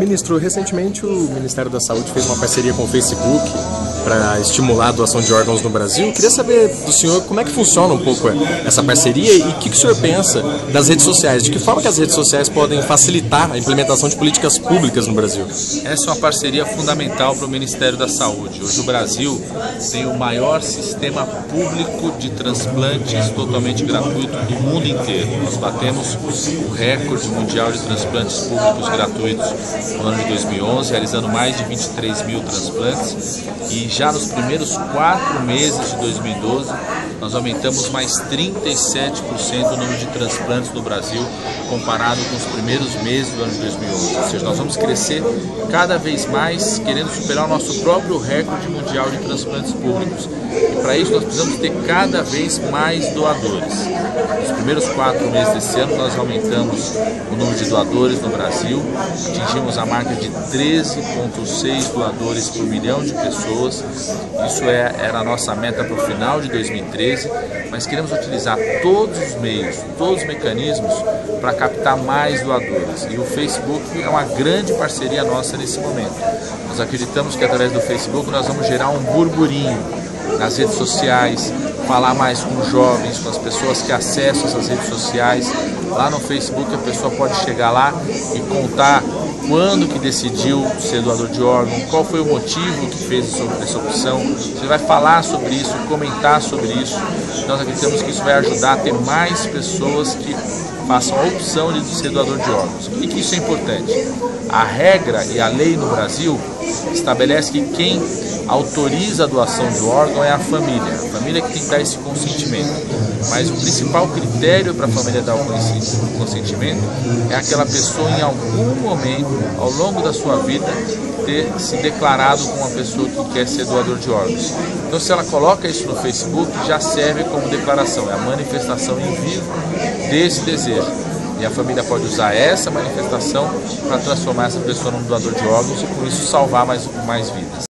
Ministro, recentemente o Ministério da Saúde fez uma parceria com o Facebook para estimular a doação de órgãos no Brasil. Eu queria saber do senhor como é que funciona um pouco essa parceria e o que o senhor pensa das redes sociais, de que forma que as redes sociais podem facilitar a implementação de políticas públicas no Brasil. Essa é uma parceria fundamental para o Ministério da Saúde. Hoje o Brasil tem o maior sistema público de transplantes totalmente gratuito do mundo inteiro. Nós batemos o recorde mundial de transplantes públicos gratuitos no ano de 2011, realizando mais de 23 mil transplantes, e já nos primeiros 4 meses de 2012 nós aumentamos mais 37% o número de transplantes no Brasil comparado com os primeiros meses do ano de 2011. Ou seja, nós vamos crescer cada vez mais, querendo superar o nosso próprio recorde mundial de transplantes públicos. E para isso nós precisamos ter cada vez mais doadores. Nos primeiros 4 meses desse ano nós aumentamos o número de doadores no Brasil, atingimos a marca de 13,6 doadores por milhão de pessoas. Isso era a nossa meta para o final de 2013, mas queremos utilizar todos os meios, todos os mecanismos para captar mais doadores. E o Facebook é uma grande parceria nossa nesse momento. Nós acreditamos que através do Facebook nós vamos gerar um burburinho nas redes sociais, falar mais com os jovens, com as pessoas que acessam essas redes sociais. Lá no Facebook a pessoa pode chegar lá e contar quando que decidiu ser doador de órgão, qual foi o motivo que fez essa opção. Você vai falar sobre isso, comentar sobre isso. Nós acreditamos que isso vai ajudar a ter mais pessoas que façam a opção de ser doador de órgãos. Por que isso é importante? A regra e a lei no Brasil estabelece que quem autoriza a doação de órgão é a família que tem que dar esse consentimento. Mas o principal critério para a família dar o consentimento é aquela pessoa em algum momento, ao longo da sua vida, ter se declarado como uma pessoa que quer ser doador de órgãos. Então, se ela coloca isso no Facebook, já serve como declaração, é a manifestação em vivo desse desejo. E a família pode usar essa manifestação para transformar essa pessoa num doador de órgãos e com isso salvar mais vidas.